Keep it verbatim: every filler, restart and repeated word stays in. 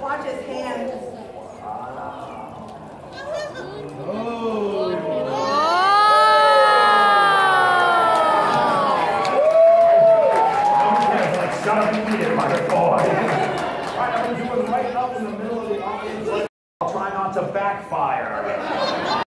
watch his hand. Oh. Gotta be needed by the boy. All right, I'm gonna do it right up in the middle of the audience. I'll try not to backfire.